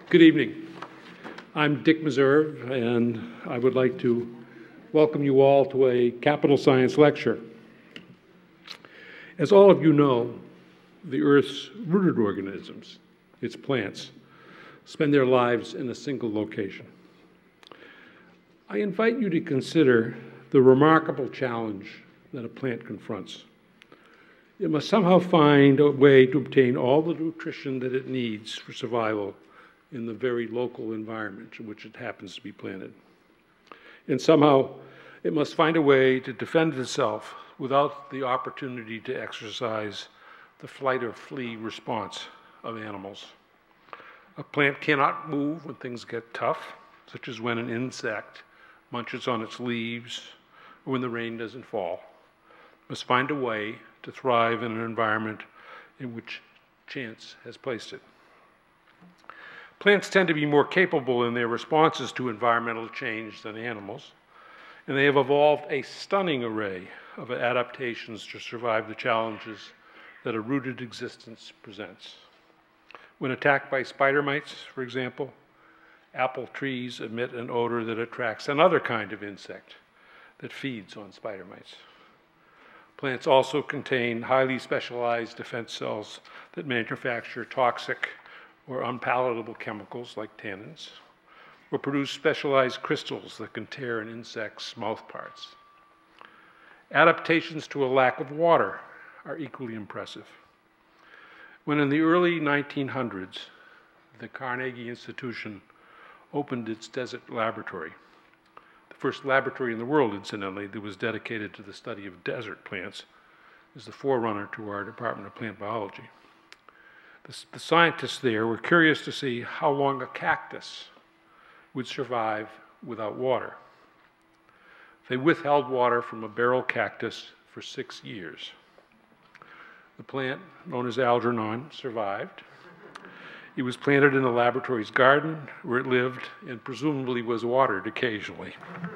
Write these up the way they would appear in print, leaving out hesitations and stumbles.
Good evening. I'm Dick Meserve, and I would like to welcome you all to a capital science lecture. As all of you know, the Earth's rooted organisms, its plants, spend their lives in a single location. I invite you to consider the remarkable challenge that a plant confronts. It must somehow find a way to obtain all the nutrition that it needs for survival in the very local environment in which it happens to be planted. And somehow it must find a way to defend itself without the opportunity to exercise the flight or flee response of animals. A plant cannot move when things get tough, such as when an insect munches on its leaves or when the rain doesn't fall. It must find a way to thrive in an environment in which chance has placed it. Plants tend to be more capable in their responses to environmental change than animals, and they have evolved a stunning array of adaptations to survive the challenges that a rooted existence presents. When attacked by spider mites, for example, apple trees emit an odor that attracts another kind of insect that feeds on spider mites. Plants also contain highly specialized defense cells that manufacture toxic or unpalatable chemicals like tannins, or produce specialized crystals that can tear an insect's mouth parts. Adaptations to a lack of water are equally impressive. When in the early 1900s, the Carnegie Institution opened its desert laboratory, the first laboratory in the world, incidentally, that was dedicated to the study of desert plants, is the forerunner to our Department of Plant Biology. The scientists there were curious to see how long a cactus would survive without water. They withheld water from a barrel cactus for 6 years. The plant, known as Algernon, survived. It was planted in the laboratory's garden, where it lived and presumably was watered occasionally.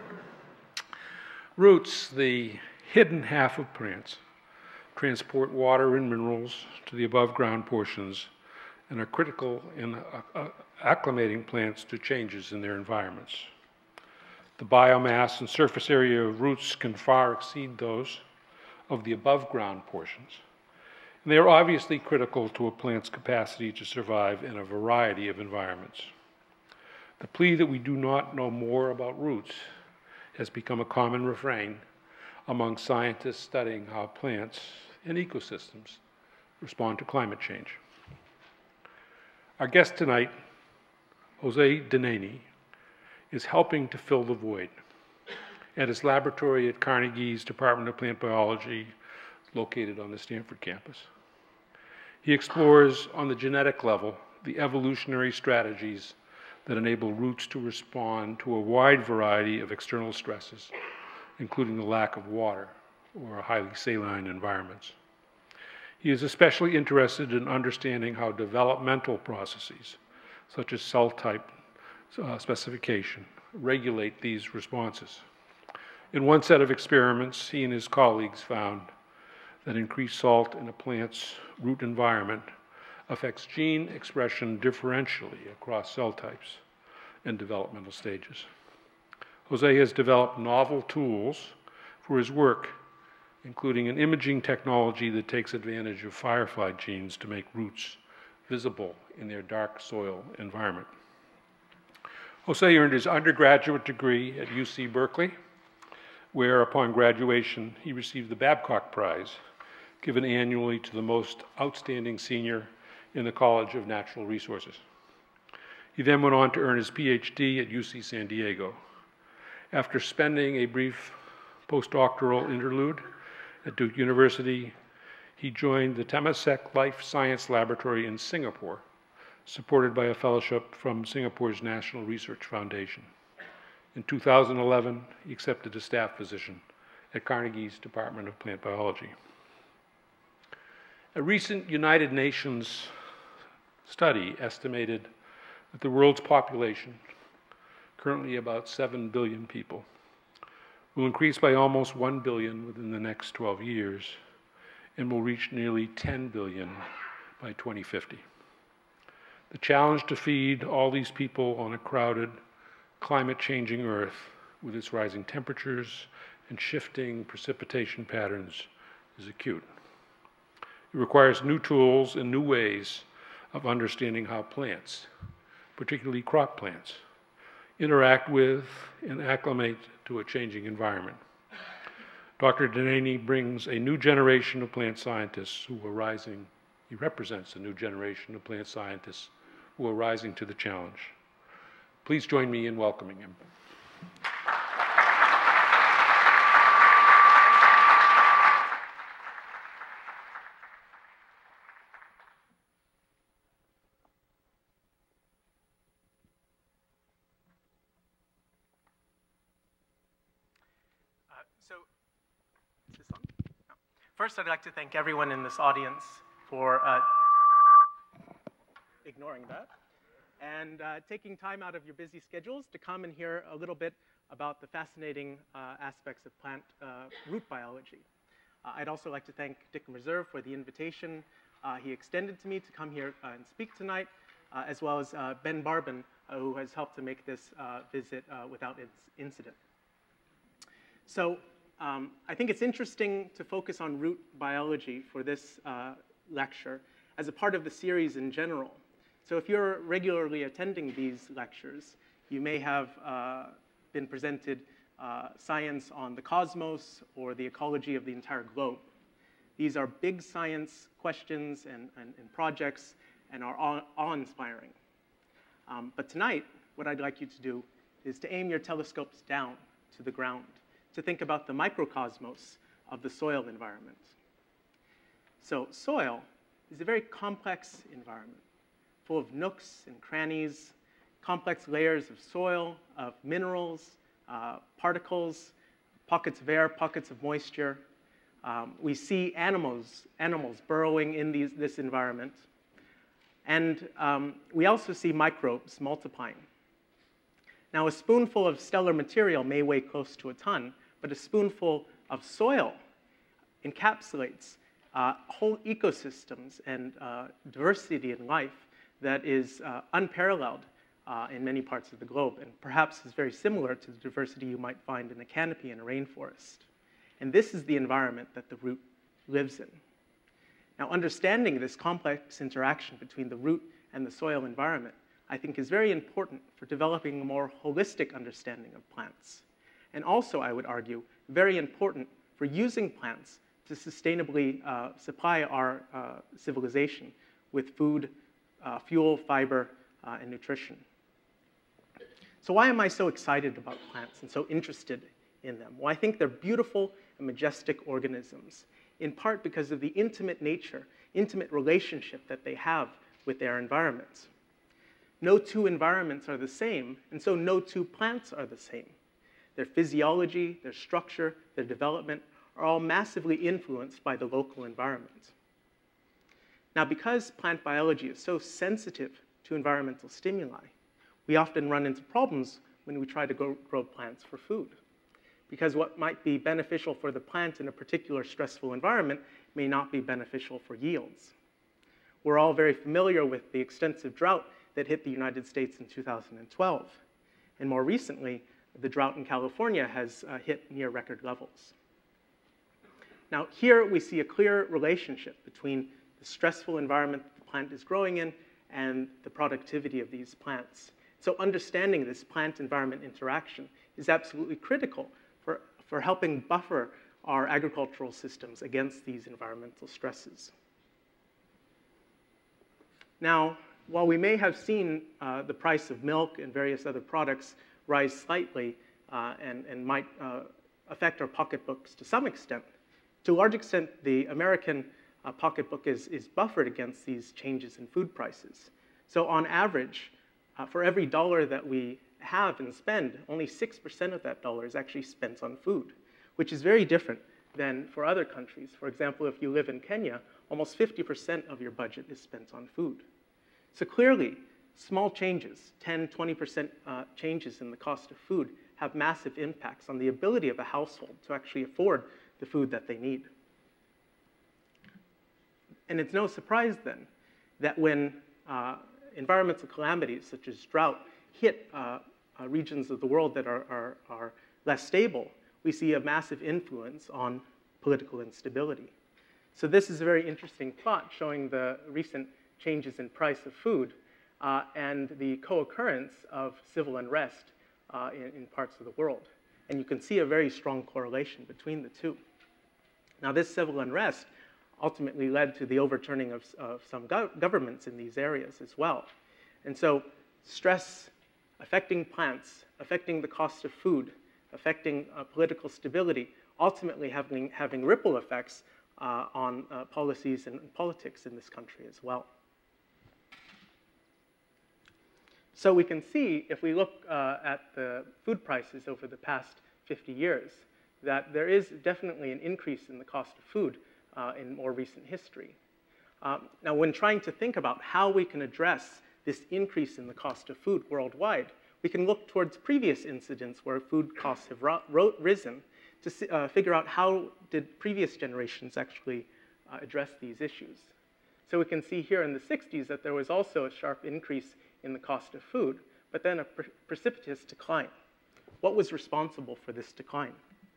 Roots, the hidden half of plants, transport water and minerals to the above-ground portions and are critical in acclimating plants to changes in their environments. The biomass and surface area of roots can far exceed those of the above-ground portions, and they are obviously critical to a plant's capacity to survive in a variety of environments. The plea that we do not know more about roots has become a common refrain among scientists studying how plants and ecosystems respond to climate change. Our guest tonight, José Dinneny, is helping to fill the void. At his laboratory at Carnegie's Department of Plant Biology, located on the Stanford campus, he explores on the genetic level the evolutionary strategies that enable roots to respond to a wide variety of external stresses, including the lack of water or highly saline environments. He is especially interested in understanding how developmental processes, such as cell type specification, regulate these responses. In one set of experiments, he and his colleagues found that increased salt in a plant's root environment affects gene expression differentially across cell types and developmental stages. José has developed novel tools for his work, including an imaging technology that takes advantage of firefly genes to make roots visible in their dark soil environment. José earned his undergraduate degree at UC Berkeley, where upon graduation he received the Babcock Prize, given annually to the most outstanding senior in the College of Natural Resources. He then went on to earn his PhD at UC San Diego. After spending a brief postdoctoral interlude at Duke University, he joined the Temasek Life Science Laboratory in Singapore, supported by a fellowship from Singapore's National Research Foundation. In 2011, he accepted a staff position at Carnegie's Department of Plant Biology. A recent United Nations study estimated that the world's population, currently about 7 billion people, will increase by almost 1 billion within the next 12 years and will reach nearly 10 billion by 2050. The challenge to feed all these people on a crowded, climate-changing Earth with its rising temperatures and shifting precipitation patterns is acute. It requires new tools and new ways of understanding how plants, particularly crop plants, interact with and acclimate to a changing environment. Dr. Dinneny brings a new generation of plant scientists who are rising. He represents a new generation of plant scientists who are rising to the challenge. Please join me in welcoming him. Is this on? No. First, I'd like to thank everyone in this audience for ignoring that and taking time out of your busy schedules to come and hear a little bit about the fascinating aspects of plant root biology. I'd also like to thank Dick Reserve for the invitation he extended to me to come here and speak tonight, as well as Ben Barbin, who has helped to make this visit without incident. So I think it's interesting to focus on root biology for this lecture as a part of the series in general. So if you're regularly attending these lectures, you may have been presented science on the cosmos or the ecology of the entire globe. These are big science questions and projects and are awe-inspiring. But tonight, what I'd like you to do is to aim your telescopes down to the ground, to think about the microcosmos of the soil environment. So soil is a very complex environment, full of nooks and crannies, complex layers of soil, of minerals, particles, pockets of air, pockets of moisture. We see animals burrowing in this environment. And we also see microbes multiplying. Now, a spoonful of stellar material may weigh close to a ton, but a spoonful of soil encapsulates whole ecosystems and diversity in life that is unparalleled in many parts of the globe, and perhaps is very similar to the diversity you might find in a canopy in a rainforest. And this is the environment that the root lives in. Now, understanding this complex interaction between the root and the soil environment, I think, is very important for developing a more holistic understanding of plants. And also, I would argue, very important for using plants to sustainably supply our civilization with food, fuel, fiber, and nutrition. So why am I so excited about plants and so interested in them? Well, I think they're beautiful and majestic organisms, in part because of the intimate nature, intimate relationship that they have with their environments. No two environments are the same, and so no two plants are the same. Their physiology, their structure, their development are all massively influenced by the local environment. Now, because plant biology is so sensitive to environmental stimuli, we often run into problems when we try to grow plants for food. Because what might be beneficial for the plant in a particular stressful environment may not be beneficial for yields. We're all very familiar with the extensive drought that hit the United States in 2012. And more recently, the drought in California has hit near record levels. Now, here we see a clear relationship between the stressful environment that the plant is growing in and the productivity of these plants. So understanding this plant-environment interaction is absolutely critical for helping buffer our agricultural systems against these environmental stresses. Now, while we may have seen the price of milk and various other products rise slightly and might affect our pocketbooks to some extent, to a large extent, the American pocketbook is buffered against these changes in food prices. So on average, for every dollar that we have and spend, only 6% of that dollar is actually spent on food, which is very different than for other countries. For example, if you live in Kenya, almost 50% of your budget is spent on food. So clearly, small changes, 10, 20% changes in the cost of food have massive impacts on the ability of a household to actually afford the food that they need. And it's no surprise then that when environmental calamities such as drought hit regions of the world that are less stable, we see a massive influence on political instability. So this is a very interesting plot showing the recent changes in price of food and the co-occurrence of civil unrest in parts of the world. And you can see a very strong correlation between the two. Now, this civil unrest ultimately led to the overturning of some governments in these areas as well. And so stress affecting plants, affecting the cost of food, affecting political stability, ultimately having ripple effects on policies and politics in this country as well. So we can see, if we look at the food prices over the past 50 years, that there is definitely an increase in the cost of food in more recent history. Now, when trying to think about how we can address this increase in the cost of food worldwide, we can look towards previous incidents where food costs have risen to figure out how did previous generations actually address these issues. So we can see here in the 60s that there was also a sharp increase in the cost of food, but then a precipitous decline. What was responsible for this decline?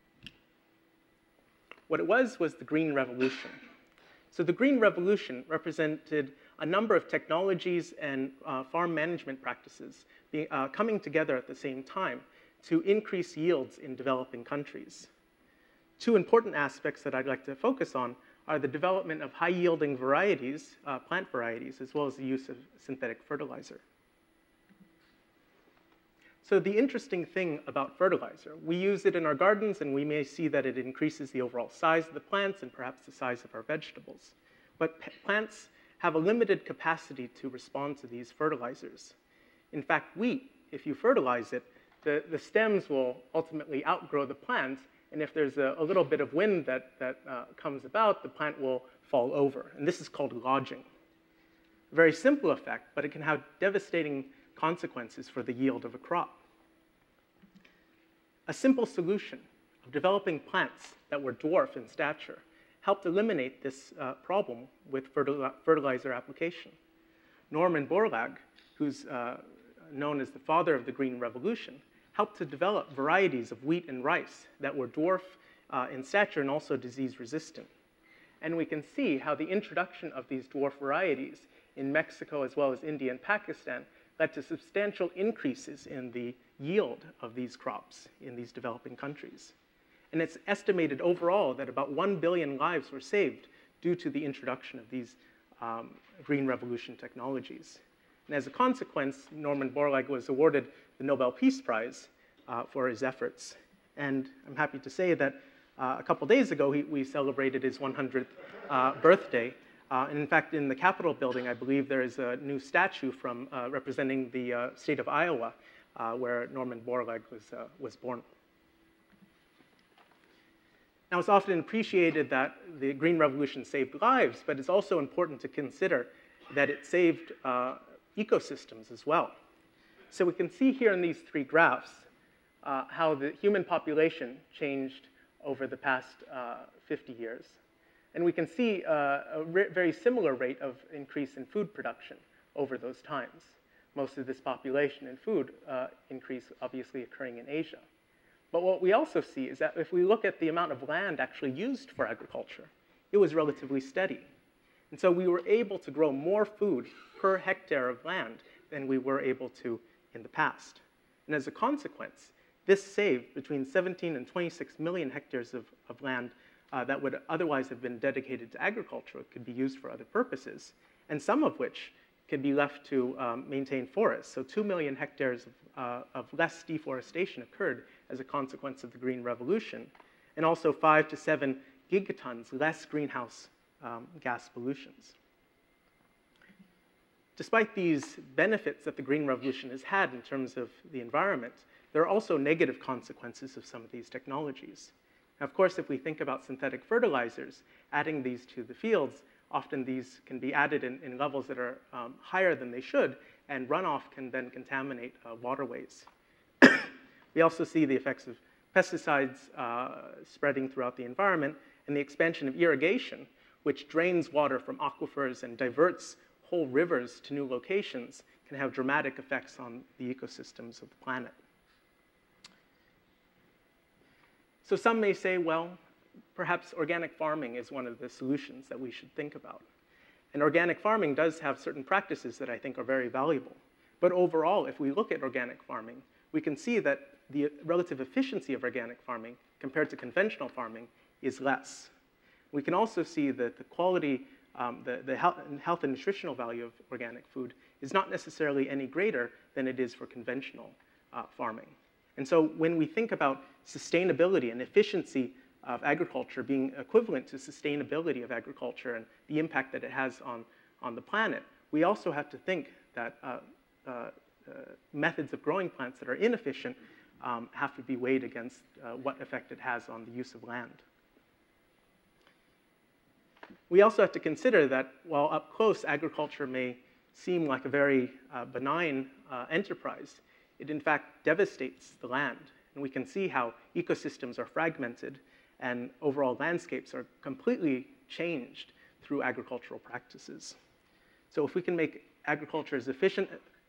What it was the Green Revolution. So the Green Revolution represented a number of technologies and farm management practices coming together at the same time to increase yields in developing countries. Two important aspects that I'd like to focus on are the development of high-yielding varieties, plant varieties, as well as the use of synthetic fertilizer. So the interesting thing about fertilizer, we use it in our gardens and we may see that it increases the overall size of the plants and perhaps the size of our vegetables. But plants have a limited capacity to respond to these fertilizers. In fact, wheat, if you fertilize it, the stems will ultimately outgrow the plant, and if there's a little bit of wind that comes about, the plant will fall over. And this is called lodging. A very simple effect, but it can have devastating consequences for the yield of a crop. A simple solution of developing plants that were dwarf in stature helped eliminate this problem with fertilizer application. Norman Borlaug, who's known as the father of the Green Revolution, helped to develop varieties of wheat and rice that were dwarf in stature and also disease resistant. And we can see how the introduction of these dwarf varieties in Mexico as well as India and Pakistan led to substantial increases in the yield of these crops in these developing countries. And it's estimated overall that about 1 billion lives were saved due to the introduction of these Green Revolution technologies. And as a consequence, Norman Borlaug was awarded the Nobel Peace Prize for his efforts. And I'm happy to say that a couple days ago, we celebrated his 100th birthday. And in fact, in the Capitol building, I believe there is a new statue from representing the state of Iowa, where Norman Borlaug was born. Now, it's often appreciated that the Green Revolution saved lives, but it's also important to consider that it saved ecosystems as well. So we can see here in these three graphs how the human population changed over the past 50 years. And we can see a very similar rate of increase in food production over those times. Most of this population and food increase obviously occurring in Asia. But what we also see is that if we look at the amount of land actually used for agriculture, it was relatively steady. And so we were able to grow more food per hectare of land than we were able to in the past. And as a consequence, this saved between 17 and 26 million hectares of land that would otherwise have been dedicated to agriculture. It could be used for other purposes, and some of which could be left to maintain forests. So 2 million hectares of less deforestation occurred as a consequence of the Green Revolution, and also 5 to 7 gigatons less greenhouse gas pollutions. Despite these benefits that the Green Revolution has had in terms of the environment, there are also negative consequences of some of these technologies. Now, of course, if we think about synthetic fertilizers, adding these to the fields, often these can be added in levels that are higher than they should, and runoff can then contaminate waterways. We also see the effects of pesticides spreading throughout the environment, and the expansion of irrigation, which drains water from aquifers and diverts pull rivers to new locations can have dramatic effects on the ecosystems of the planet. So some may say, well, perhaps organic farming is one of the solutions that we should think about. And organic farming does have certain practices that I think are very valuable. But overall, if we look at organic farming, we can see that the relative efficiency of organic farming compared to conventional farming is less. We can also see that the quality, the health and nutritional value of organic food is not necessarily any greater than it is for conventional farming. And so when we think about sustainability and efficiency of agriculture being equivalent to sustainability of agriculture and the impact that it has on the planet, we also have to think that methods of growing plants that are inefficient have to be weighed against what effect it has on the use of land. We also have to consider that while up close agriculture may seem like a very benign enterprise, it in fact devastates the land. And we can see how ecosystems are fragmented and overall landscapes are completely changed through agricultural practices. So if we can make agriculture as efficient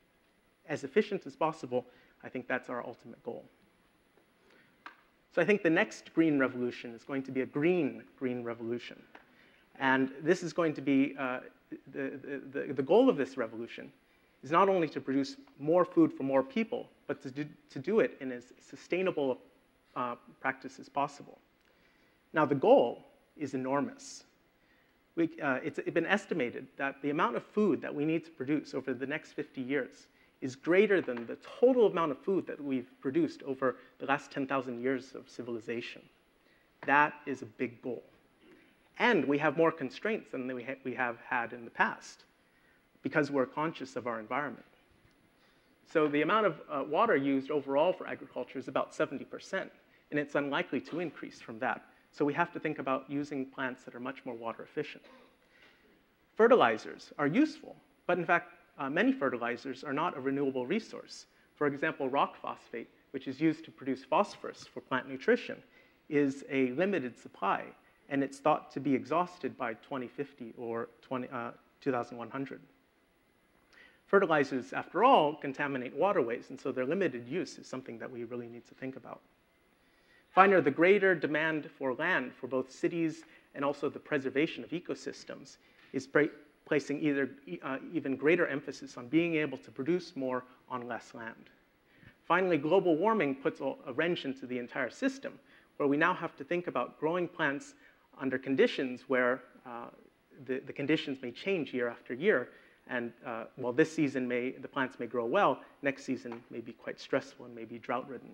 as possible, I think that's our ultimate goal. So I think the next green revolution is going to be a green revolution. And this is going to be, the goal of this revolution is not only to produce more food for more people, but to do it in as sustainable practice as possible. Now, the goal is enormous. It's been estimated that the amount of food that we need to produce over the next 50 years is greater than the total amount of food that we've produced over the last 10,000 years of civilization. That is a big goal. And we have more constraints than we have had in the past because we're conscious of our environment. So the amount of water used overall for agriculture is about 70%, and it's unlikely to increase from that. So we have to think about using plants that are much more water efficient. Fertilizers are useful, but in fact, many fertilizers are not a renewable resource. For example, rock phosphate, which is used to produce phosphorus for plant nutrition, is a limited supply, and it's thought to be exhausted by 2050 or 2100. Fertilizers, after all, contaminate waterways, and so their limited use is something that we really need to think about. Finally, the greater demand for land for both cities and also the preservation of ecosystems is placing even greater emphasis on being able to produce more on less land. Finally, global warming puts a wrench into the entire system, where we now have to think about growing plants under conditions where the conditions may change year after year. And while this season the plants may grow well, next season may be quite stressful and may be drought-ridden.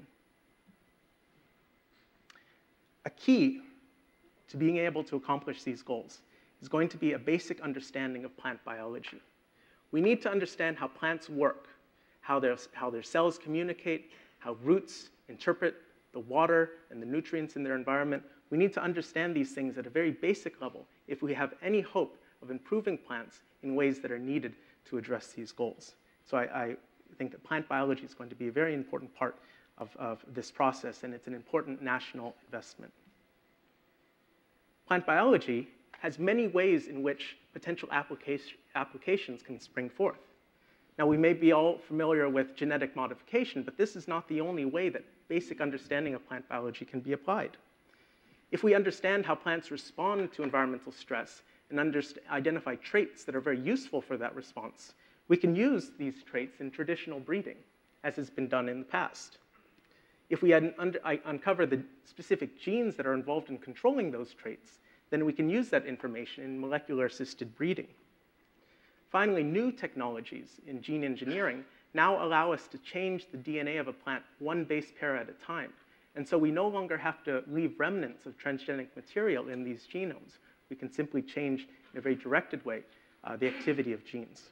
A key to being able to accomplish these goals is going to be a basic understanding of plant biology. We need to understand how plants work, how their cells communicate, how roots interpret the water and the nutrients in their environment. We need to understand these things at a very basic level if we have any hope of improving plants in ways that are needed to address these goals. So I think that plant biology is going to be a very important part of this process, and it's an important national investment. Plant biology has many ways in which potential applications can spring forth. Now, we may be all familiar with genetic modification, but this is not the only way that basic understanding of plant biology can be applied. If we understand how plants respond to environmental stress and identify traits that are very useful for that response, we can use these traits in traditional breeding, as has been done in the past. If we uncover the specific genes that are involved in controlling those traits, then we can use that information in molecular-assisted breeding. Finally, new technologies in gene engineering now allow us to change the DNA of a plant one base pair at a time. And so we no longer have to leave remnants of transgenic material in these genomes. We can simply change in a very directed way the activity of genes.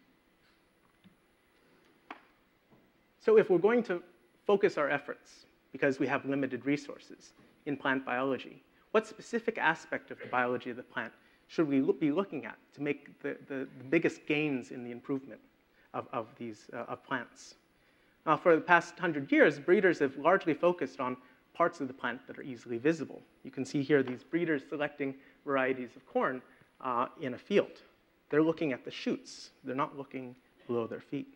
So if we're going to focus our efforts, because we have limited resources in plant biology, what specific aspect of the biology of the plant should we be looking at to make the biggest gains in the improvement of plants? For the past 100 years, breeders have largely focused on parts of the plant that are easily visible. You can see here these breeders selecting varieties of corn in a field. They're looking at the shoots. They're not looking below their feet.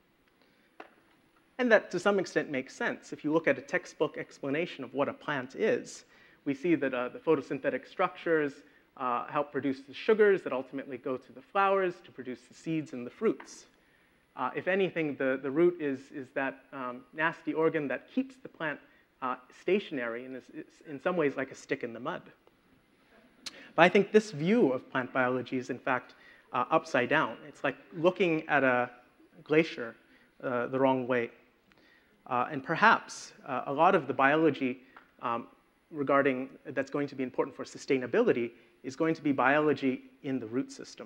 And that, to some extent, makes sense. If you look at a textbook explanation of what a plant is, we see that the photosynthetic structures help produce the sugars that ultimately go to the flowers to produce the seeds and the fruits. If anything, the root is that nasty organ that keeps the plant stationary and is in some ways like a stick in the mud. But I think this view of plant biology is, in fact, upside down. It's like looking at a glacier the wrong way. And perhaps a lot of the biology that's going to be important for sustainability is going to be biology in the root system.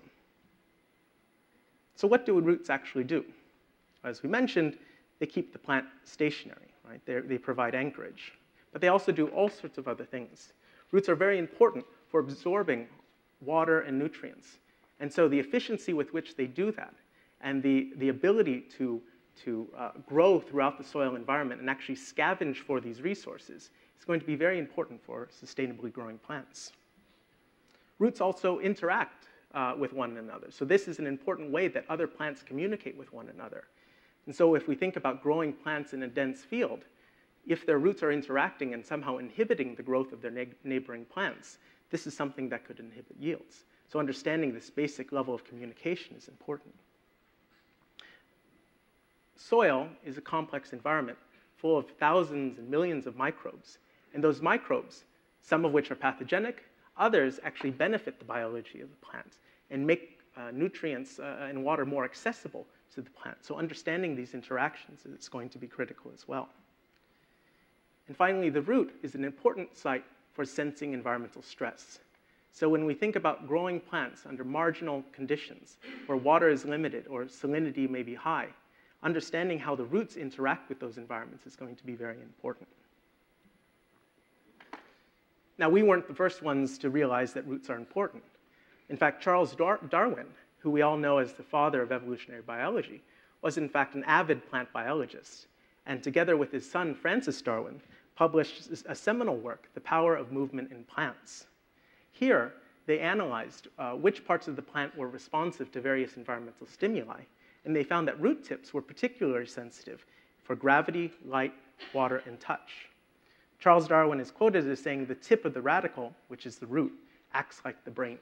So what do roots actually do? As we mentioned, they keep the plant stationary, right? They provide anchorage. But they also do all sorts of other things. Roots are very important for absorbing water and nutrients. And so the efficiency with which they do that and the ability to grow throughout the soil environment and actually scavenge for these resources is going to be very important for sustainably growing plants. Roots also interact with one another. So this is an important way that other plants communicate with one another. And so if we think about growing plants in a dense field, if their roots are interacting and somehow inhibiting the growth of their neighboring plants, this is something that could inhibit yields. So understanding this basic level of communication is important. Soil is a complex environment full of thousands and millions of microbes. And those microbes, some of which are pathogenic, others actually benefit the biology of the plant and make nutrients and water more accessible to the plant. So understanding these interactions is going to be critical as well. And finally, the root is an important site for sensing environmental stress. So when we think about growing plants under marginal conditions where water is limited or salinity may be high, understanding how the roots interact with those environments is going to be very important. Now, we weren't the first ones to realize that roots are important. In fact, Charles Darwin, who we all know as the father of evolutionary biology, was in fact an avid plant biologist, and together with his son, Francis Darwin, published a seminal work, The Power of Movement in Plants. Here, they analyzed which parts of the plant were responsive to various environmental stimuli, and they found that root tips were particularly sensitive for gravity, light, water, and touch. Charles Darwin is quoted as saying, "The tip of the radical, which is the root, acts like the brain."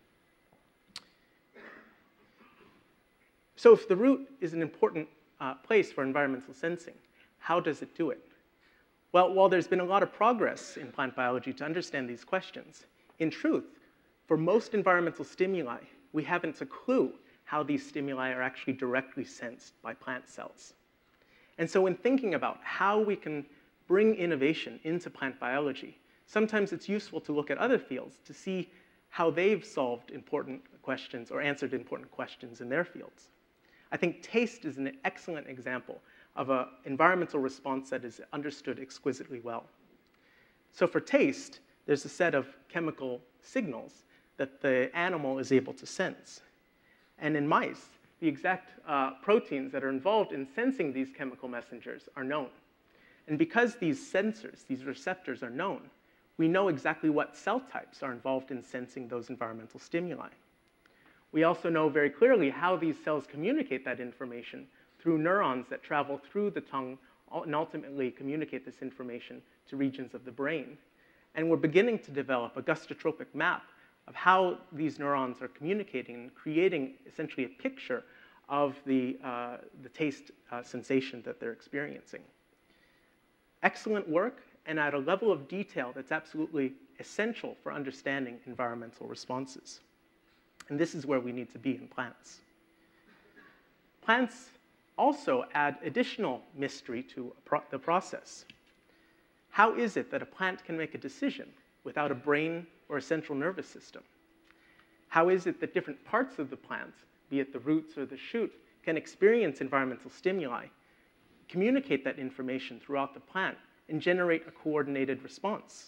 So if the root is an important place for environmental sensing, how does it do it? Well, while there's been a lot of progress in plant biology to understand these questions, in truth, for most environmental stimuli, we haven't a clue how these stimuli are actually directly sensed by plant cells. And so when thinking about how we can bring innovation into plant biology, sometimes it's useful to look at other fields to see how they've solved important questions or answered important questions in their fields. I think taste is an excellent example of an environmental response that is understood exquisitely well. So for taste, there's a set of chemical signals that the animal is able to sense. And in mice, the exact proteins that are involved in sensing these chemical messengers are known. And because these sensors, these receptors are known, we know exactly what cell types are involved in sensing those environmental stimuli. We also know very clearly how these cells communicate that information through neurons that travel through the tongue and ultimately communicate this information to regions of the brain. And we're beginning to develop a gustotropic map of how these neurons are communicating and creating essentially a picture of the taste sensation that they're experiencing. Excellent work, and at a level of detail that's absolutely essential for understanding environmental responses. And this is where we need to be in plants. Plants also add additional mystery to the process. How is it that a plant can make a decision without a brain or a central nervous system? How is it that different parts of the plant, be it the roots or the shoot, can experience environmental stimuli, communicate that information throughout the plant, and generate a coordinated response?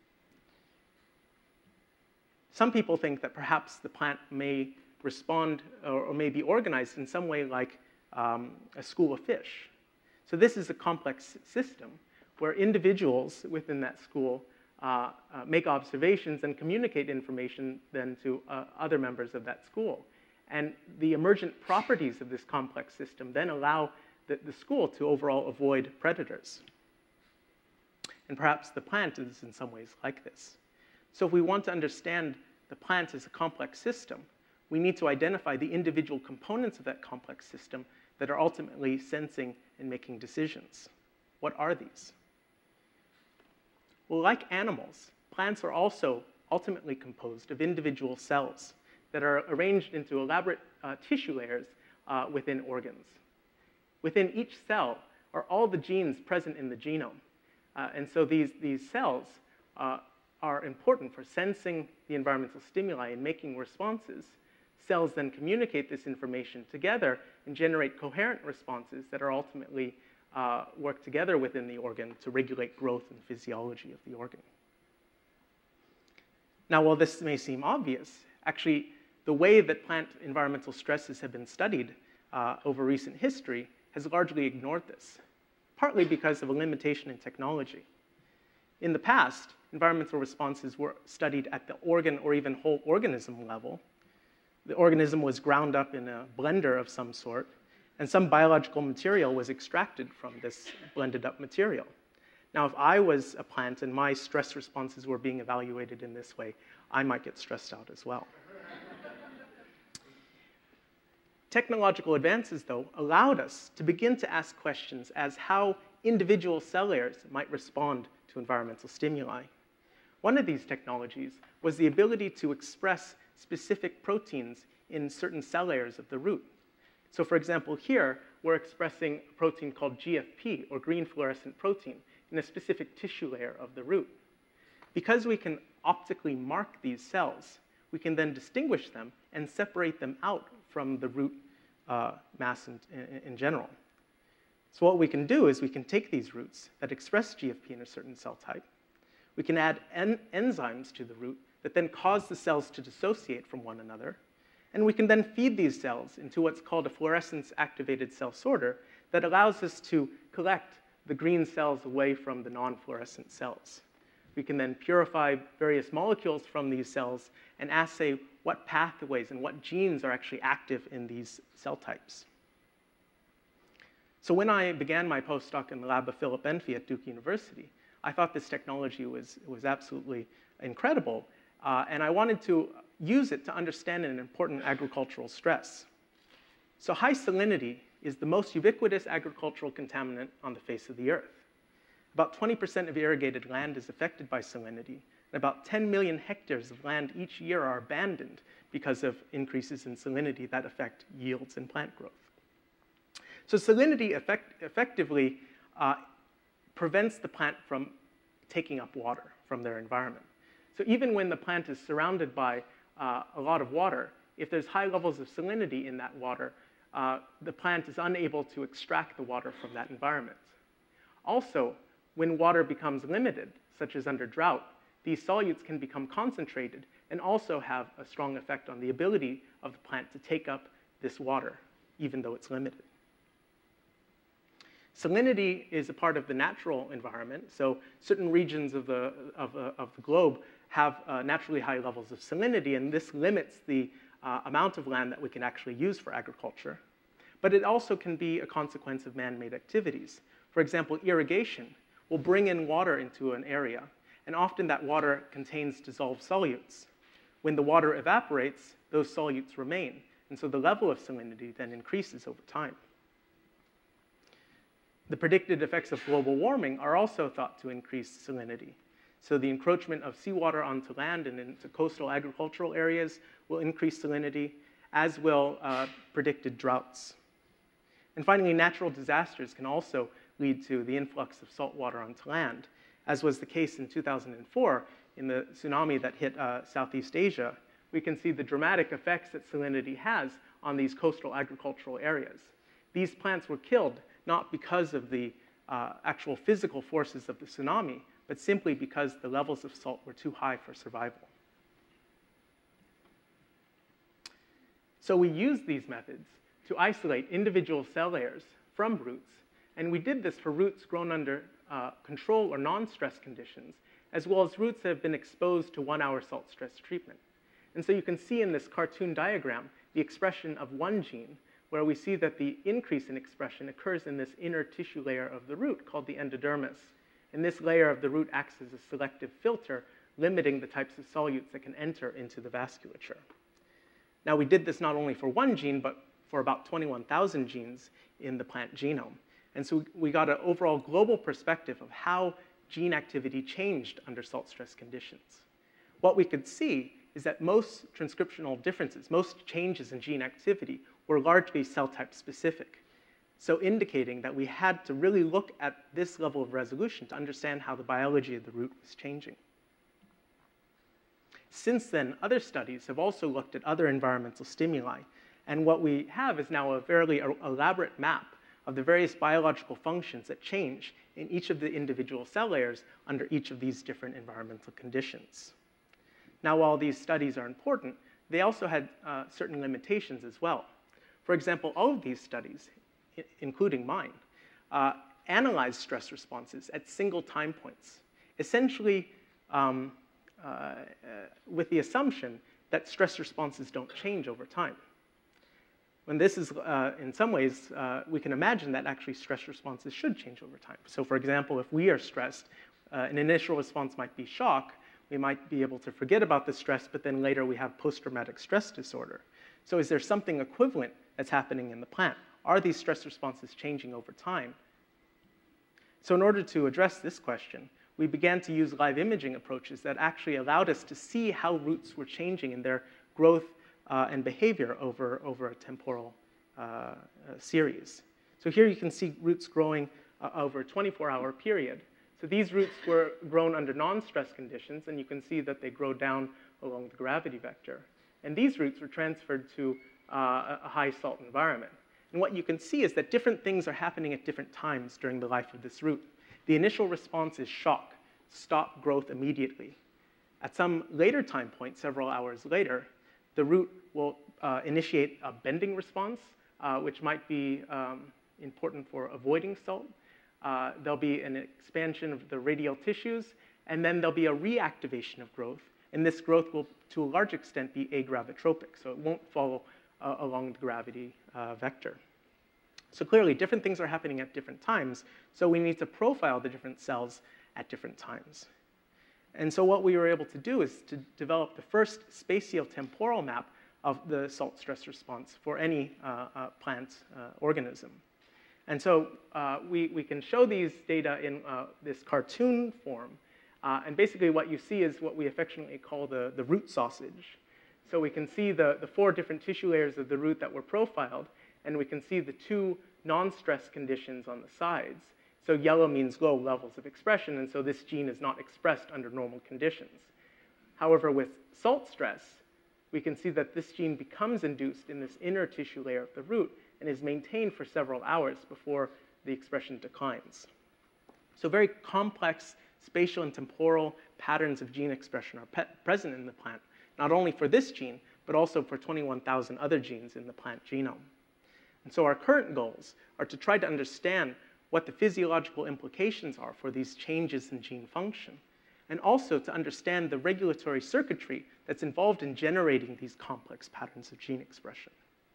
Some people think that perhaps the plant may respond or may be organized in some way like a school of fish. So this is a complex system where individuals within that school make observations and communicate information then to other members of that school. And the emergent properties of this complex system then allow the school to overall avoid predators. And perhaps the plant is in some ways like this. So if we want to understand the plant as a complex system, we need to identify the individual components of that complex system that are ultimately sensing and making decisions. What are these? Well, like animals, plants are also ultimately composed of individual cells that are arranged into elaborate tissue layers within organs. Within each cell are all the genes present in the genome. And so these cells are important for sensing the environmental stimuli and making responses. Cells then communicate this information together and generate coherent responses that are ultimately work together within the organ to regulate growth and physiology of the organ. Now, while this may seem obvious, actually, the way that plant environmental stresses have been studied over recent history has largely ignored this, partly because of a limitation in technology. In the past, environmental responses were studied at the organ or even whole organism level. The organism was ground up in a blender of some sort, and some biological material was extracted from this blended up material. Now, if I was a plant and my stress responses were being evaluated in this way, I might get stressed out as well. Technological advances, though, allowed us to begin to ask questions as how individual cell layers might respond to environmental stimuli. One of these technologies was the ability to express specific proteins in certain cell layers of the root. So for example, here, we're expressing a protein called GFP, or green fluorescent protein, in a specific tissue layer of the root. Because we can optically mark these cells, we can then distinguish them and separate them out from the root mass in general. So what we can do is we can take these roots that express GFP in a certain cell type, we can add enzymes to the root that then cause the cells to dissociate from one another, and we can then feed these cells into what's called a fluorescence-activated cell sorter that allows us to collect the green cells away from the non-fluorescent cells. We can then purify various molecules from these cells and assay what pathways and what genes are actually active in these cell types. So when I began my postdoc in the lab of Philip Enfi at Duke University, I thought this technology was absolutely incredible, and I wanted to use it to understand an important agricultural stress. So high salinity is the most ubiquitous agricultural contaminant on the face of the earth. About 20% of irrigated land is affected by salinity, and about 10 million hectares of land each year are abandoned because of increases in salinity that affect yields and plant growth. So salinity effectively prevents the plant from taking up water from their environment. So even when the plant is surrounded by a lot of water, if there's high levels of salinity in that water, the plant is unable to extract the water from that environment. Also, when water becomes limited, such as under drought, these solutes can become concentrated and also have a strong effect on the ability of the plant to take up this water, even though it's limited. Salinity is a part of the natural environment, so certain regions of the globe have naturally high levels of salinity, and this limits the amount of land that we can actually use for agriculture. But it also can be a consequence of man-made activities. For example, irrigation will bring in water into an area, and often that water contains dissolved solutes. When the water evaporates, those solutes remain, and so the level of salinity then increases over time. The predicted effects of global warming are also thought to increase salinity. So the encroachment of seawater onto land and into coastal agricultural areas will increase salinity, as will predicted droughts. And finally, natural disasters can also lead to the influx of salt water onto land, as was the case in 2004 in the tsunami that hit Southeast Asia. We can see the dramatic effects that salinity has on these coastal agricultural areas. These plants were killed not because of the actual physical forces of the tsunami, but simply because the levels of salt were too high for survival. So we used these methods to isolate individual cell layers from roots, and we did this for roots grown under control or non-stress conditions, as well as roots that have been exposed to 1-hour salt stress treatment. And so you can see in this cartoon diagram the expression of one gene, where we see that the increase in expression occurs in this inner tissue layer of the root called the endodermis. And this layer of the root acts as a selective filter, limiting the types of solutes that can enter into the vasculature. Now, we did this not only for one gene, but for about 21,000 genes in the plant genome. And so we got an overall global perspective of how gene activity changed under salt stress conditions. What we could see is that most transcriptional differences, most changes in gene activity, were largely cell type specific. So indicating that we had to really look at this level of resolution to understand how the biology of the root was changing. Since then, other studies have also looked at other environmental stimuli. And what we have is now a fairly elaborate map of the various biological functions that change in each of the individual cell layers under each of these different environmental conditions. Now, while these studies are important, they also had certain limitations as well. For example, all of these studies, including mine, analyze stress responses at single time points, essentially with the assumption that stress responses don't change over time. When this is, in some ways, we can imagine that actually stress responses should change over time. So for example, if we are stressed, an initial response might be shock. We might be able to forget about the stress, but then later we have post-traumatic stress disorder. So is there something equivalent that's happening in the plant? Are these stress responses changing over time? So in order to address this question, we began to use live imaging approaches that actually allowed us to see how roots were changing in their growth and behavior over a temporal series. So here you can see roots growing over a 24-hour period. So these roots were grown under non-stress conditions, and you can see that they grow down along the gravity vector. And these roots were transferred to a high salt environment. And what you can see is that different things are happening at different times during the life of this root. The initial response is shock, stop growth immediately. At some later time point, several hours later, the root will initiate a bending response, which might be important for avoiding salt. There'll be an expansion of the radial tissues, and then there'll be a reactivation of growth. And this growth will, to a large extent, be agravitropic, so it won't follow along the gravity vector. So clearly, different things are happening at different times, so we need to profile the different cells at different times. And so what we were able to do is to develop the first spatio-temporal map of the salt stress response for any plant organism. And so we can show these data in this cartoon form. And basically what you see is what we affectionately call the root sausage. So we can see the 4 different tissue layers of the root that were profiled, and we can see the 2 non-stress conditions on the sides. So yellow means low levels of expression, and so this gene is not expressed under normal conditions. However, with salt stress, we can see that this gene becomes induced in this inner tissue layer of the root and is maintained for several hours before the expression declines. So very complex spatial and temporal patterns of gene expression are present in the plant, not only for this gene, but also for 21,000 other genes in the plant genome. And so our current goals are to try to understand what the physiological implications are for these changes in gene function, and also to understand the regulatory circuitry that's involved in generating these complex patterns of gene expression.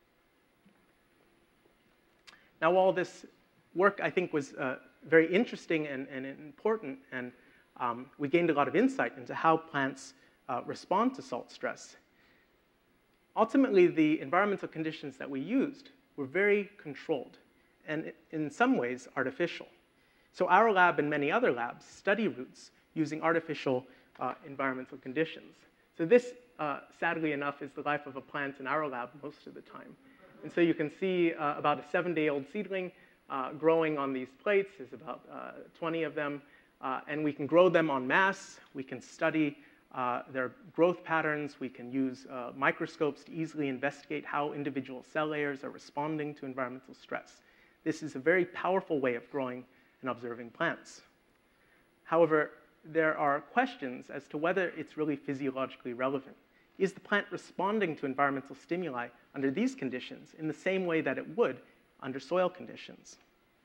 Now, while this work, I think, was very interesting and important, and we gained a lot of insight into how plants respond to salt stress, ultimately, the environmental conditions that we used were very controlled and in some ways artificial. So our lab and many other labs study roots using artificial environmental conditions. So this, sadly enough, is the life of a plant in our lab most of the time. And so you can see about a 7-day-old seedling growing on these plates. There's about 20 of them. And we can grow them en masse. We can study their growth patterns. We can use microscopes to easily investigate how individual cell layers are responding to environmental stress. This is a very powerful way of growing and observing plants. However, there are questions as to whether it's really physiologically relevant. Is the plant responding to environmental stimuli under these conditions in the same way that it would under soil conditions?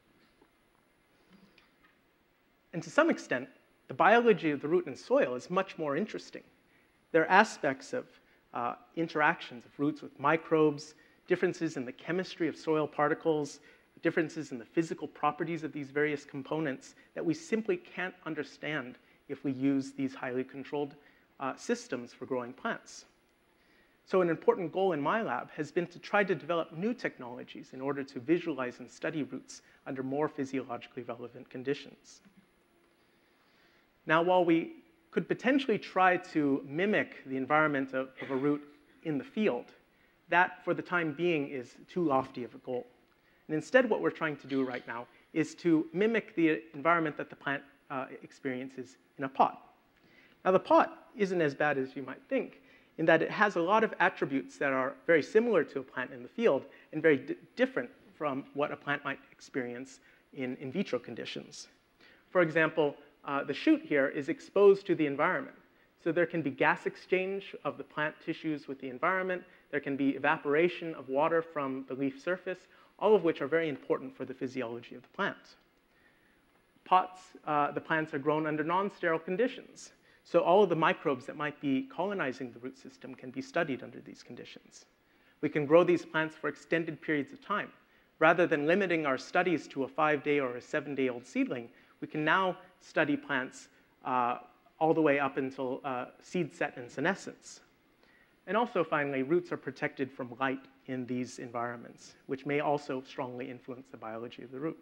And to some extent, the biology of the root and soil is much more interesting. There are aspects of interactions of roots with microbes, differences in the chemistry of soil particles, differences in the physical properties of these various components that we simply can't understand if we use these highly controlled systems for growing plants. So an important goal in my lab has been to try to develop new technologies in order to visualize and study roots under more physiologically relevant conditions. Now, while we could potentially try to mimic the environment of a root in the field, that, for the time being, is too lofty of a goal. And instead, what we're trying to do right now is to mimic the environment that the plant experiences in a pot. Now, the pot isn't as bad as you might think, in that it has a lot of attributes that are very similar to a plant in the field and very different from what a plant might experience in vitro conditions. For example, the shoot here is exposed to the environment. So there can be gas exchange of the plant tissues with the environment. There can be evaporation of water from the leaf surface, all of which are very important for the physiology of the plant. Pots, the plants are grown under non-sterile conditions. So all of the microbes that might be colonizing the root system can be studied under these conditions. We can grow these plants for extended periods of time. Rather than limiting our studies to a 5-day or a 7-day-old seedling, we can now study plants all the way up until seed set and senescence. And also, finally, roots are protected from light in these environments, which may also strongly influence the biology of the root.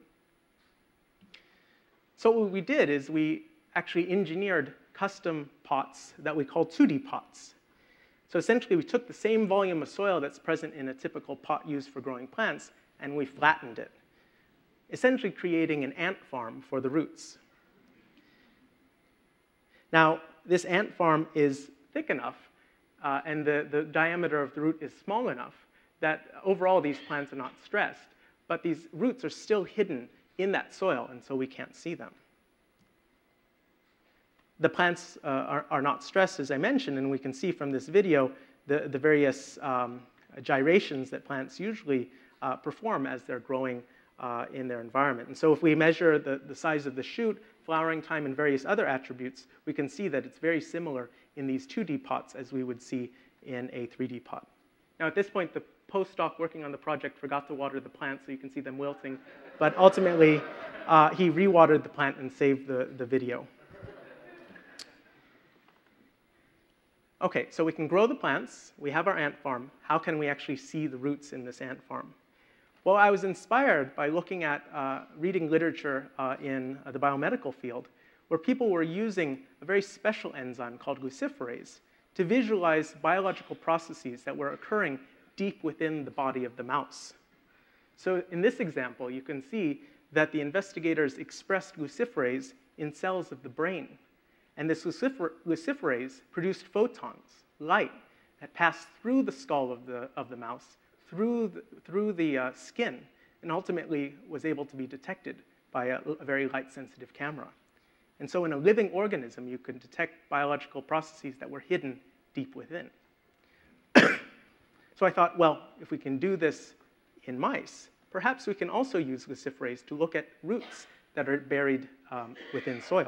So what we did is we actually engineered custom pots that we call 2D pots. So essentially, we took the same volume of soil that's present in a typical pot used for growing plants, and we flattened it, essentially creating an ant farm for the roots. Now, this ant farm is thick enough, and the diameter of the root is small enough that overall these plants are not stressed, but these roots are still hidden in that soil, and so we can't see them. The plants are not stressed, as I mentioned, and we can see from this video the various gyrations that plants usually perform as they're growing in their environment. And so if we measure the size of the shoot, flowering time, and various other attributes, we can see that it's very similar in these 2D pots as we would see in a 3D pot. Now, at this point, the postdoc working on the project forgot to water the plant, so you can see them wilting. But ultimately, he rewatered the plant and saved the video. Okay, so we can grow the plants. We have our ant farm. How can we actually see the roots in this ant farm? Well, I was inspired by looking at reading literature in the biomedical field, where people were using a very special enzyme called luciferase to visualize biological processes that were occurring deep within the body of the mouse. So in this example, you can see that the investigators expressed luciferase in cells of the brain. And this luciferase produced photons, light, that passed through the skull of the mouse, through the skin, and ultimately was able to be detected by a very light-sensitive camera. And so in a living organism, you could detect biological processes that were hidden deep within. So I thought, well, if we can do this in mice, perhaps we can also use luciferase to look at roots that are buried within soil.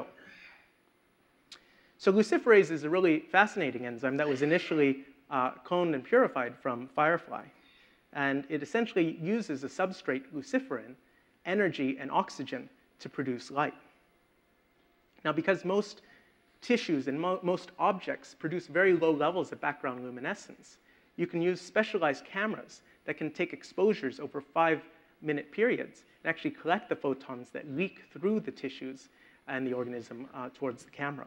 So luciferase is a really fascinating enzyme that was initially cloned and purified from firefly. And it essentially uses a substrate, luciferin, energy, and oxygen to produce light. Now, because most tissues and most objects produce very low levels of background luminescence, you can use specialized cameras that can take exposures over 5-minute periods and actually collect the photons that leak through the tissues and the organism towards the camera.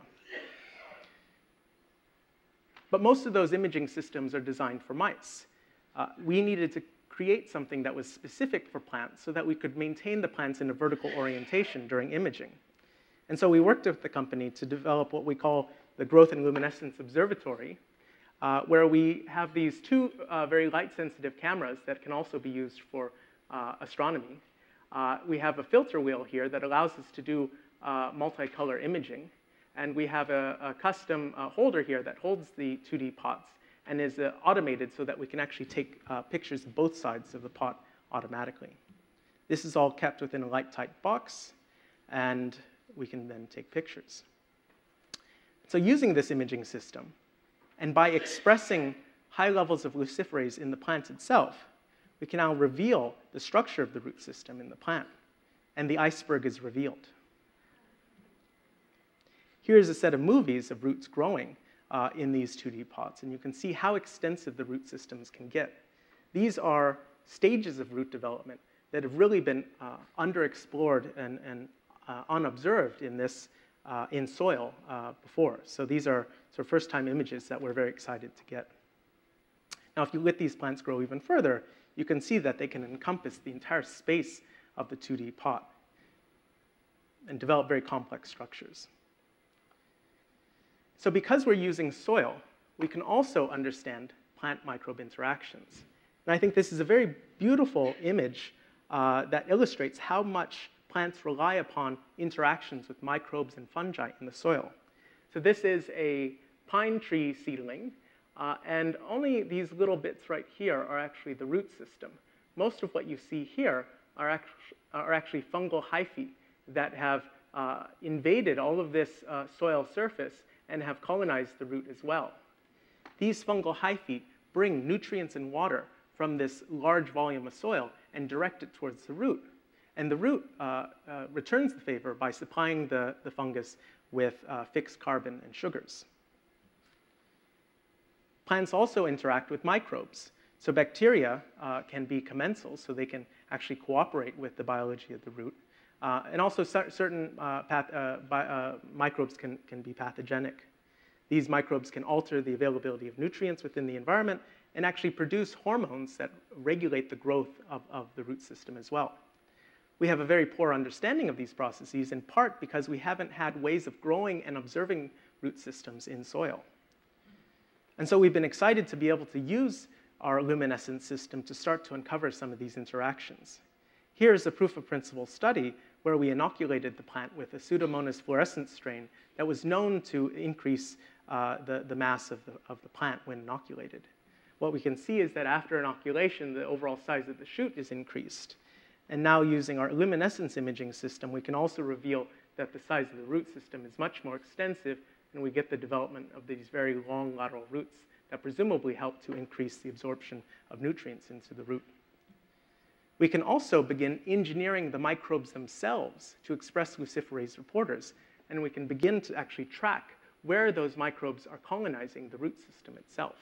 But most of those imaging systems are designed for mice. We needed to create something that was specific for plants so that we could maintain the plants in a vertical orientation during imaging. And so we worked with the company to develop what we call the Growth and Luminescence Observatory, where we have these two very light-sensitive cameras that can also be used for astronomy. We have a filter wheel here that allows us to do multicolor imaging. And we have a custom holder here that holds the 2D pots and is automated so that we can actually take pictures of both sides of the pot automatically. This is all kept within a light-tight box, and we can then take pictures. So using this imaging system, and by expressing high levels of luciferase in the plant itself, we can now reveal the structure of the root system in the plant, and the iceberg is revealed. Here's a set of movies of roots growing in these 2D pots, and you can see how extensive the root systems can get. These are stages of root development that have really been underexplored and unobserved in soil before. So these are sort of first-time images that we're very excited to get. Now, if you let these plants grow even further, you can see that they can encompass the entire space of the 2D pot and develop very complex structures. So because we're using soil, we can also understand plant microbe interactions. And I think this is a very beautiful image that illustrates how much plants rely upon interactions with microbes and fungi in the soil. So this is a pine tree seedling, and only these little bits right here are actually the root system. Most of what you see here are actually fungal hyphae that have invaded all of this soil surface and have colonized the root as well. These fungal hyphae bring nutrients and water from this large volume of soil and direct it towards the root. And the root returns the favor by supplying the fungus with fixed carbon and sugars. Plants also interact with microbes. So bacteria can be commensals, so they can actually cooperate with the biology of the root. And also certain microbes can be pathogenic. These microbes can alter the availability of nutrients within the environment and actually produce hormones that regulate the growth of the root system as well. We have a very poor understanding of these processes, in part because we haven't had ways of growing and observing root systems in soil. And so we've been excited to be able to use our luminescence system to start to uncover some of these interactions. Here's a proof of principle study where we inoculated the plant with a Pseudomonas fluorescens strain that was known to increase the mass of the plant when inoculated. What we can see is that after inoculation, the overall size of the shoot is increased. And now using our luminescence imaging system, we can also reveal that the size of the root system is much more extensive, and we get the development of these very long lateral roots that presumably help to increase the absorption of nutrients into the root. We can also begin engineering the microbes themselves to express luciferase reporters, and we can begin to actually track where those microbes are colonizing the root system itself.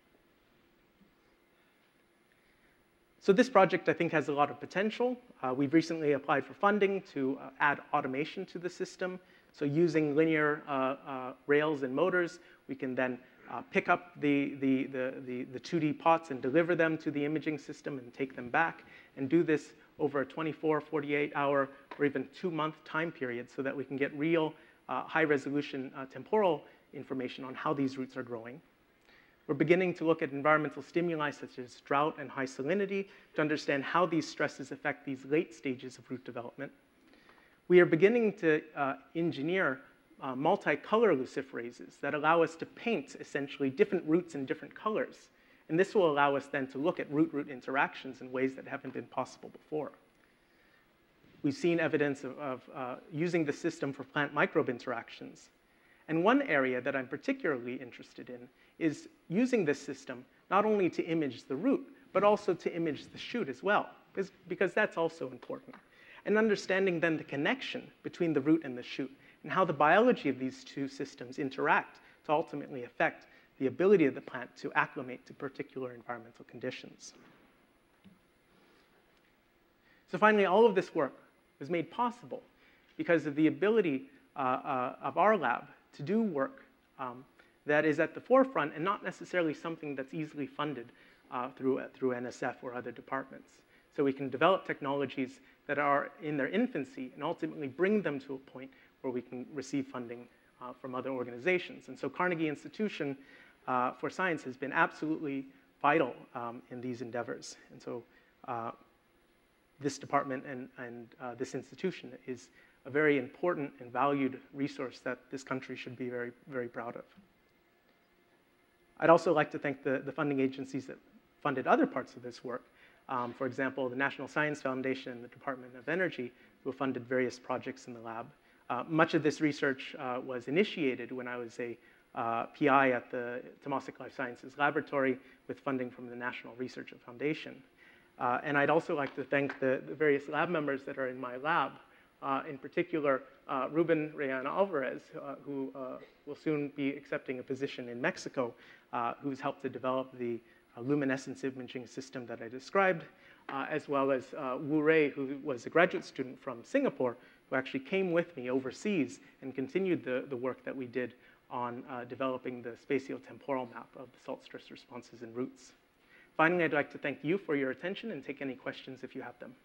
So this project, I think, has a lot of potential. We've recently applied for funding to add automation to the system. So using linear rails and motors, we can then pick up the 2D pots and deliver them to the imaging system and take them back, and do this over a 24, 48-hour, or even 2-month time period so that we can get real high-resolution temporal information on how these roots are growing. We're beginning to look at environmental stimuli such as drought and high salinity to understand how these stresses affect these late stages of root development. We are beginning to engineer multicolor luciferases that allow us to paint essentially different roots in different colors. And this will allow us then to look at root-root interactions in ways that haven't been possible before. We've seen evidence of using the system for plant microbe interactions. And one area that I'm particularly interested in is using this system not only to image the root, but also to image the shoot as well, because that's also important. And understanding then the connection between the root and the shoot, and how the biology of these two systems interact to ultimately affect the ability of the plant to acclimate to particular environmental conditions. So finally, all of this work was made possible because of the ability of our lab to do work that is at the forefront and not necessarily something that's easily funded through NSF or other departments. So we can develop technologies that are in their infancy and ultimately bring them to a point where we can receive funding from other organizations. And so Carnegie Institution for Science has been absolutely vital in these endeavors. And so this department and this institution is a very important and valued resource that this country should be very, very proud of. I'd also like to thank the funding agencies that funded other parts of this work. For example, the National Science Foundation and the Department of Energy, who funded various projects in the lab. Much of this research was initiated when I was a PI at the Temasek Life Sciences Laboratory with funding from the National Research Foundation. And I'd also like to thank the various lab members that are in my lab, in particular, Ruben Rayan Alvarez, who will soon be accepting a position in Mexico, who's helped to develop the luminescence imaging system that I described, as well as Wu Rei, who was a graduate student from Singapore, who actually came with me overseas and continued the work that we did on developing the spatiotemporal map of the salt stress responses in roots. Finally, I'd like to thank you for your attention and take any questions if you have them.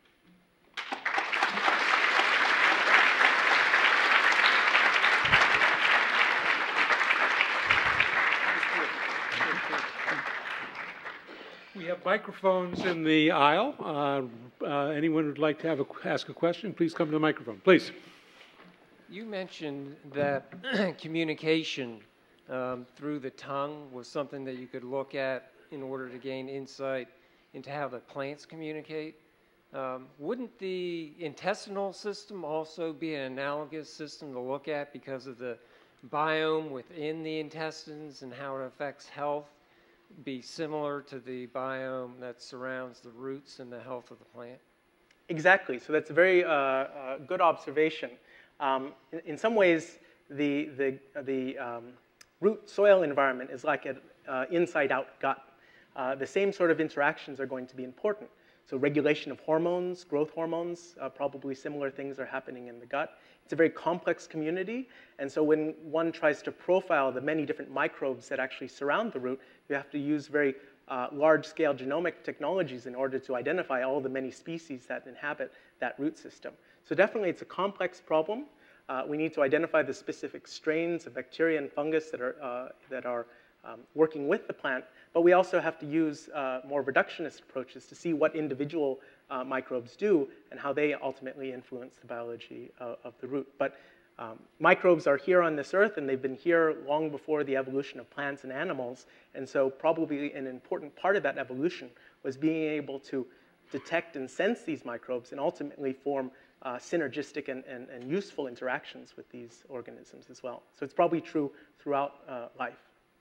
We have microphones in the aisle. Anyone who'd like to ask a question, please come to the microphone. Please. You mentioned that communication through the tongue was something that you could look at in order to gain insight into how the plants communicate. Wouldn't the intestinal system also be an analogous system to look at because of the biome within the intestines and how it affects health? Be similar to the biome that surrounds the roots and the health of the plant? Exactly. So that's a very good observation. In some ways, the root soil environment is like an inside-out gut. The same sort of interactions are going to be important. So regulation of hormones, growth hormones, probably similar things are happening in the gut. It's a very complex community, and so when one tries to profile the many different microbes that actually surround the root, you have to use very large-scale genomic technologies in order to identify all the many species that inhabit that root system. So definitely it's a complex problem. We need to identify the specific strains of bacteria and fungus that are working with the plant, but we also have to use more reductionist approaches to see what individual microbes do and how they ultimately influence the biology of the root. But microbes are here on this earth, and they've been here long before the evolution of plants and animals, and so probably an important part of that evolution was being able to detect and sense these microbes and ultimately form synergistic and useful interactions with these organisms as well. So it's probably true throughout life.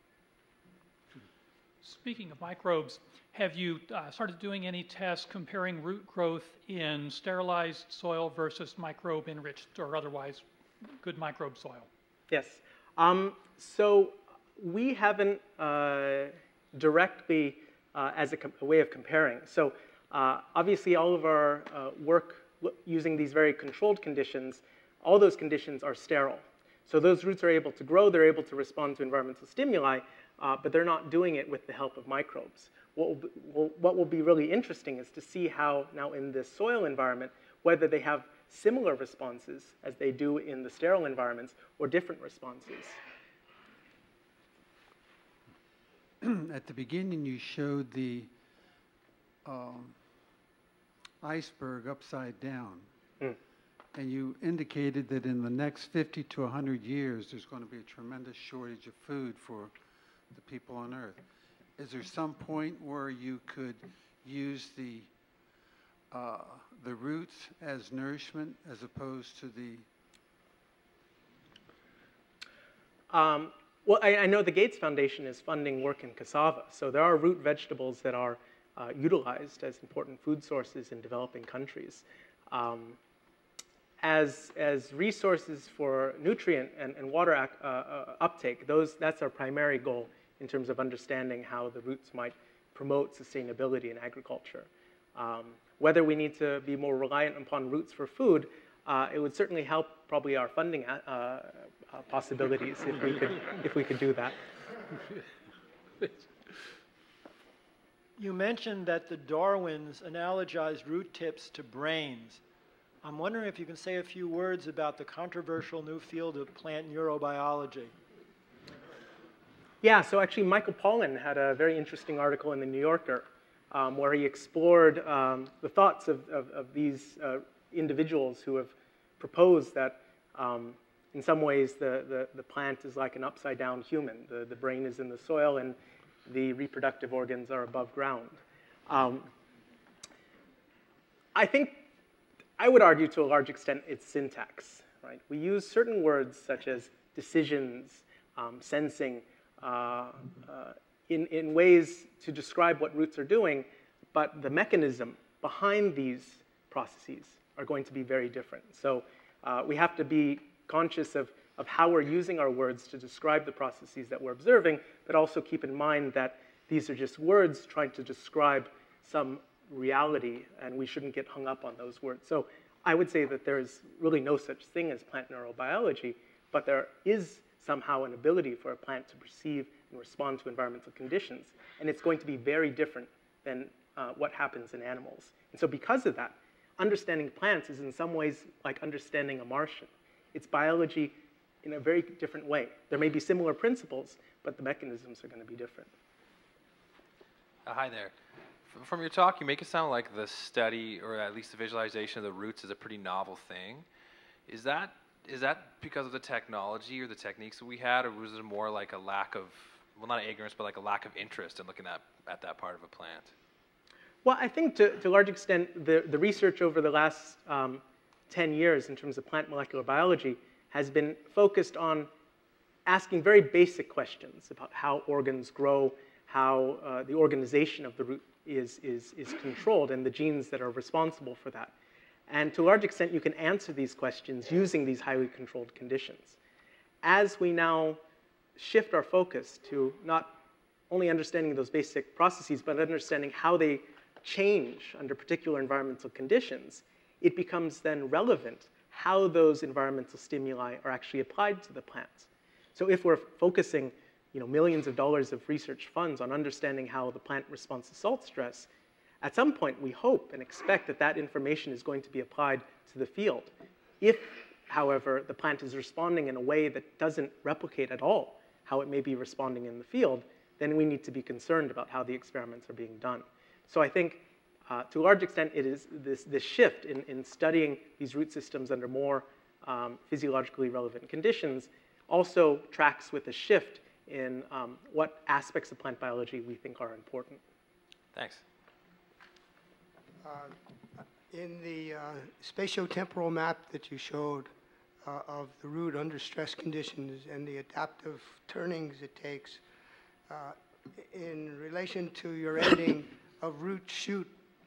Speaking of microbes, have you started doing any tests comparing root growth in sterilized soil versus microbe-enriched or otherwise good microbe soil? Yes. So we haven't directly as a way of comparing. So obviously all of our work using these very controlled conditions, all those conditions are sterile. So those roots are able to grow, they're able to respond to environmental stimuli, but they're not doing it with the help of microbes. What will be really interesting is to see how now in this soil environment, whether they have similar responses as they do in the sterile environments or different responses. At the beginning, you showed the iceberg upside down. And you indicated that in the next 50 to 100 years, there's going to be a tremendous shortage of food for the people on Earth. Is there some point where you could use the roots as nourishment as opposed to the... Well, I know the Gates Foundation is funding work in cassava, so there are root vegetables that are utilized as important food sources in developing countries. As resources for nutrient and water uptake, that's our primary goal in terms of understanding how the roots might promote sustainability in agriculture. Whether we need to be more reliant upon roots for food, it would certainly help probably our funding possibilities if we could do that. You mentioned that the Darwins analogized root tips to brains. I'm wondering if you can say a few words about the controversial new field of plant neurobiology. Yeah, so actually Michael Pollan had a very interesting article in the New Yorker where he explored the thoughts of these individuals who have proposed that in some ways the plant is like an upside down human. The brain is in the soil and the reproductive organs are above ground. I think I would argue to a large extent it's syntax, right? We use certain words such as decisions, sensing in ways to describe what roots are doing, but the mechanism behind these processes are going to be very different. So we have to be conscious of how we're using our words to describe the processes that we're observing, but also keep in mind that these are just words trying to describe some reality, and we shouldn't get hung up on those words. So I would say that there is really no such thing as plant neurobiology, but there is somehow an ability for a plant to perceive and respond to environmental conditions, and it's going to be very different than what happens in animals. And so because of that, understanding plants is in some ways like understanding a Martian. It's biology in a very different way. There may be similar principles, but the mechanisms are going to be different. Hi there. From your talk, you make it sound like the study, or at least the visualization of the roots, is a pretty novel thing. Is that because of the technology or the techniques that we had, or was it more like a lack of, well, not ignorance, but like a lack of interest in looking at that part of a plant? Well, I think to a large extent, the research over the last 10 years in terms of plant molecular biology has been focused on asking very basic questions about how organs grow, how the organization of the root is controlled, and the genes that are responsible for that. And to a large extent, you can answer these questions using these highly controlled conditions. As we now shift our focus to not only understanding those basic processes, but understanding how they change under particular environmental conditions, it becomes then relevant how those environmental stimuli are actually applied to the plants. So if we're focusing millions of dollars of research funds on understanding how the plant responds to salt stress, at some point we hope and expect that that information is going to be applied to the field. If, however, the plant is responding in a way that doesn't replicate at all how it may be responding in the field, then we need to be concerned about how the experiments are being done. So I think to a large extent it is this shift in studying these root systems under more physiologically relevant conditions also tracks with a shift in what aspects of plant biology we think are important. Thanks. In the spatiotemporal map that you showed of the root under stress conditions and the adaptive turnings it takes, in relation to your ending of root-shoot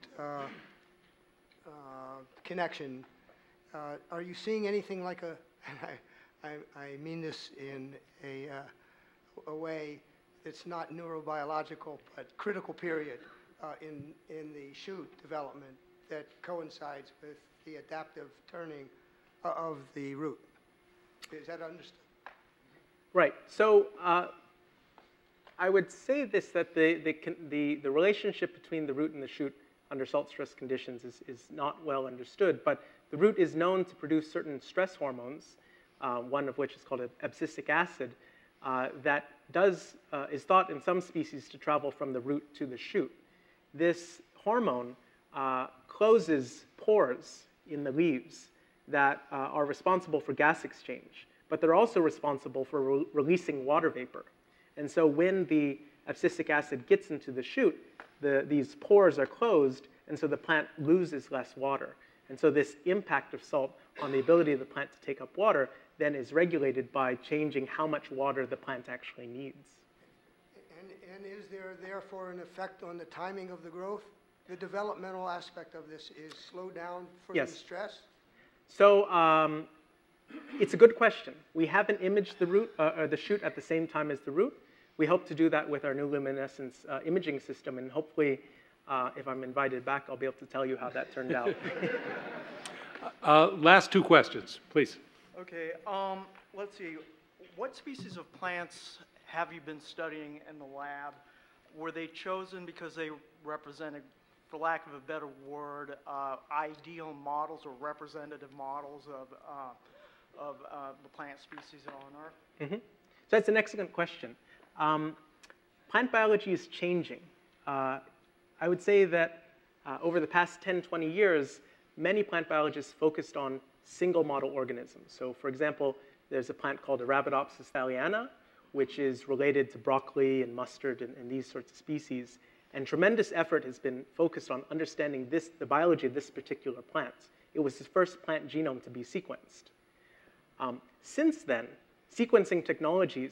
connection, are you seeing anything like a, and I mean this in a way that's not neurobiological, but critical period in the shoot development that coincides with the adaptive turning of the root? Is that understood? Right. So I would say this, that the relationship between the root and the shoot under salt stress conditions is not well understood, but the root is known to produce certain stress hormones, one of which is called abscisic acid, that is thought in some species to travel from the root to the shoot. This hormone closes pores in the leaves that are responsible for gas exchange, but they're also responsible for releasing water vapor. And so when the abscisic acid gets into the shoot, these pores are closed, and so the plant loses less water. And so this impact of salt on the ability of the plant to take up water then is regulated by changing how much water the plant actually needs. And is there therefore an effect on the timing of the growth? The developmental aspect of this is slowed down for the stress? So it's a good question. We haven't imaged the root or the shoot at the same time as the root. We hope to do that with our new luminescence imaging system, and hopefully, if I'm invited back, I'll be able to tell you how that turned out. Last two questions, please. Okay, let's see. What species of plants have you been studying in the lab? Were they chosen because they represented, for lack of a better word, ideal models or representative models of the plant species on Earth? Mm-hmm. So that's an excellent question. Plant biology is changing. I would say that over the past 10, 20 years, many plant biologists focused on single model organisms. So for example, there's a plant called Arabidopsis thaliana, which is related to broccoli and mustard and these sorts of species. And tremendous effort has been focused on understanding the biology of this particular plant. It was the first plant genome to be sequenced. Since then, sequencing technologies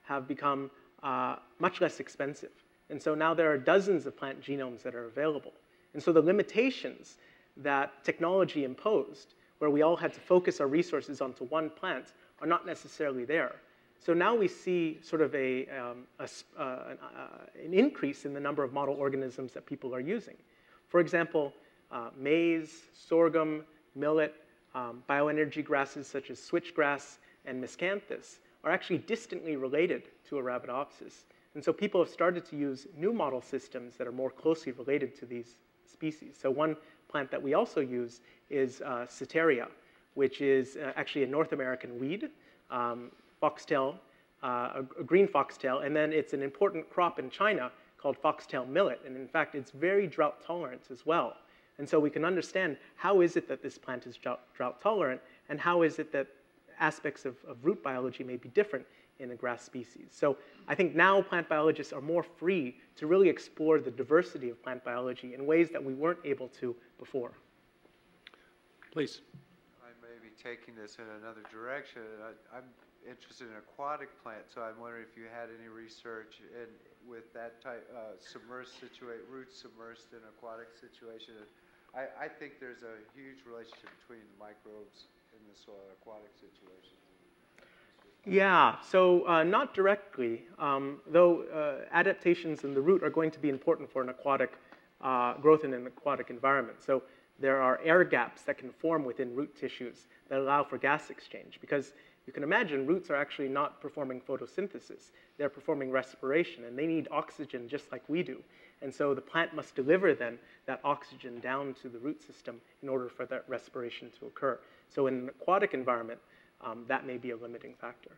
have become much less expensive. And so now there are dozens of plant genomes that are available. And so the limitations that technology imposed, where we all had to focus our resources onto one plant, are not necessarily there. So now we see sort of an increase in the number of model organisms that people are using. For example, maize, sorghum, millet, bioenergy grasses such as switchgrass and miscanthus are actually distantly related to Arabidopsis. And so people have started to use new model systems that are more closely related to these species. So one plant that we also use is Ceteria, which is actually a North American weed, foxtail, a green foxtail, and then it's an important crop in China called foxtail millet. And in fact, it's very drought tolerant as well. And so we can understand how is it that this plant is drought tolerant, and how is it that aspects of root biology may be different in a grass species. So I think now plant biologists are more free to really explore the diversity of plant biology in ways that we weren't able to before. Please. I may be taking this in another direction. I'm interested in aquatic plants, so I'm wondering if you had any research with that type, roots submersed in aquatic situation. I think there's a huge relationship between microbes in the soil, aquatic situations. Yeah, so not directly, though adaptations in the root are going to be important for an aquatic growth in an aquatic environment. So there are air gaps that can form within root tissues that allow for gas exchange, because you can imagine roots are actually not performing photosynthesis. They're performing respiration, and they need oxygen just like we do. And so the plant must deliver then that oxygen down to the root system in order for that respiration to occur. So in an aquatic environment, that may be a limiting factor.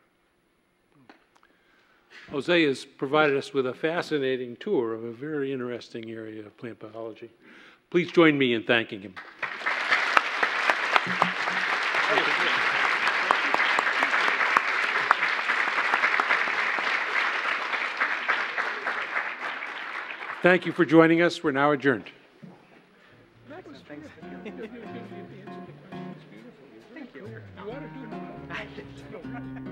Jose has provided us with a fascinating tour of a very interesting area of plant biology. Please join me in thanking him. Thank you for joining us. We're now adjourned. Thanks. Thank you. You ought to do it.